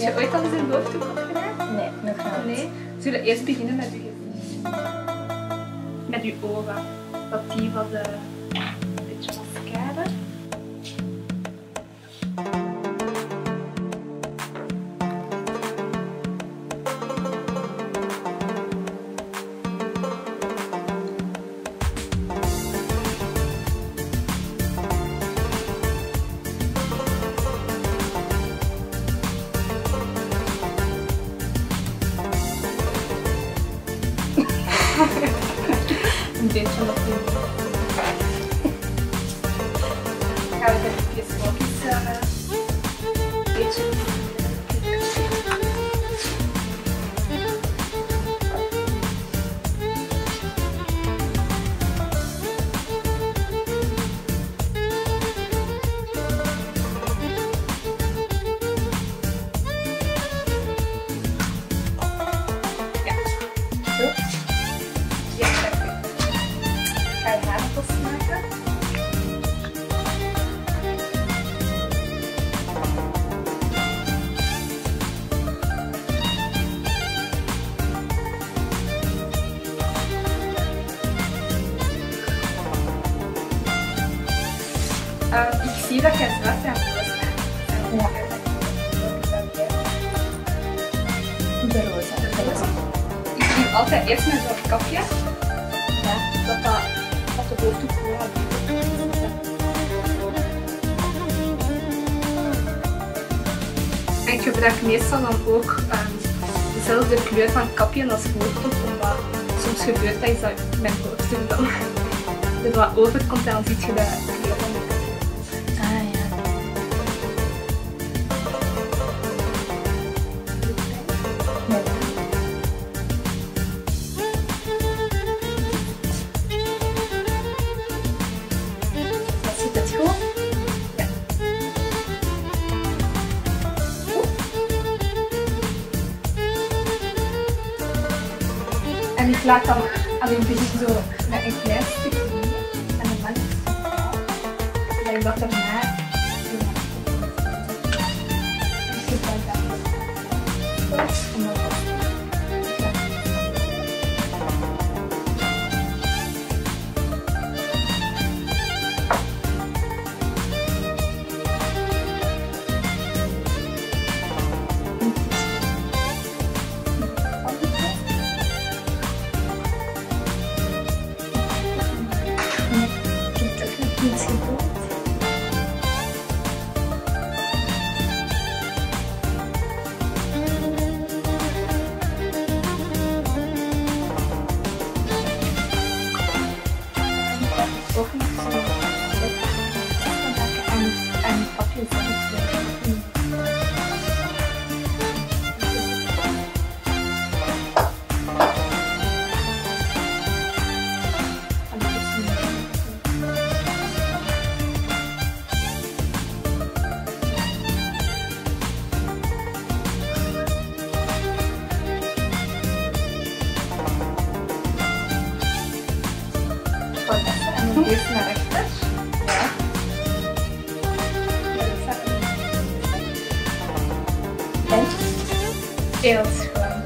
je ooit al eens een bovendoek opgedaan? Nee, nog niet. Nee? Zullen we eerst beginnen met je gezicht? Met je ogen. Dat die wat een beetje mascara. Een beetje nog in. Gaan we even focus een beetje. Ja, zo. Ja, perfect. Ga je haren vastmaken. Ik zie dat je zwart aan het was. Ja. De roze. Ik doe altijd eerst met zo'n kapje. Ja. Dat de bovendoek gewoon wat beter. En ik gebruik meestal dan ook dezelfde kleur van kapje als bovendoek, omdat soms gebeurt dat, is dat mijn bovendoek dan er wat overkomt en dan zie je de kleur van de kapje. Ah ja. Nee. Dat zit het goed? Ja. En ik laat dan alleen begin zo met een klein stukje hier en een lang stukje. En ik dat daarna ik gebruik dat. Ook nog zo en papjes en dan eerst naar rechter. Ja. En heel schoon.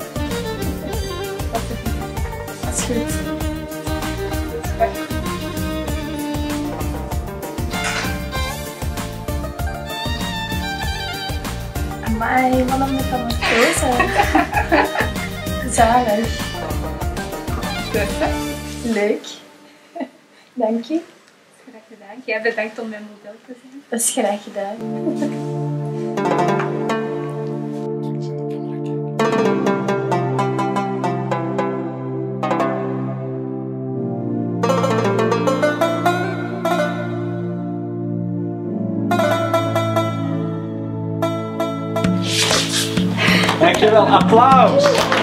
Dat is goed. Dat is perfect. Amai, wat een metamorfose. Zalig. Perfect. Leuk. Dank je. Graag gedaan. Jij bedankt om mijn model te zijn. Dat is graag gedaan. Dankjewel, applaus!